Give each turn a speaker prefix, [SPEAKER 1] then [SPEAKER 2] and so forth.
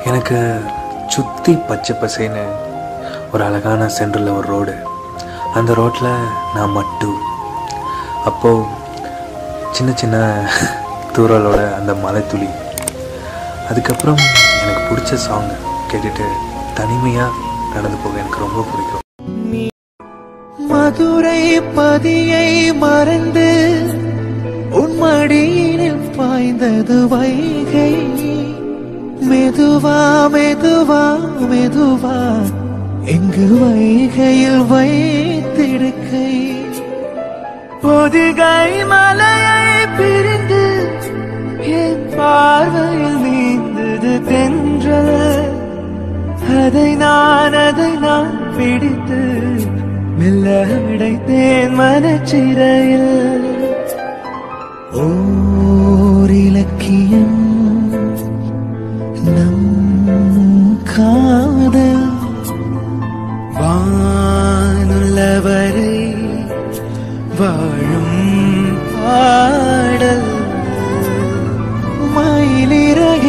[SPEAKER 1] எனக்கு சுற்றி பச்சை பசேன்னு ஒரு அழகான சென்டரில் ஒரு ரோடு. அந்த ரோட்டில் நான் மட்டும். அப்போது சின்ன சின்ன தூரலோட அந்த மலை துளி. அதுக்கப்புறம் எனக்கு பிடிச்ச சாங் கேட்டுட்டு தனிமையாக நடந்து போக எனக்கு ரொம்ப பிடிக்கும்.
[SPEAKER 2] மதுரை பதியை மறந்து உன்மடியினில் பாய்ந்தது வைகை. மெதுவா மெதுவா மெதுவா எங்கு வைகையில் வைத்திடுக்கை. பொதிகை மலையை பிரிந்து என் பார்வையில் நீந்தது தென்றல். அதை நான் பிடித்து மெல்ல விடைத்தேன் மனச்சிறையில். ஓர் இலக்கியம் நம் காதல் வானுள்ளவரை வாழும் பாடல். மயிலிறகு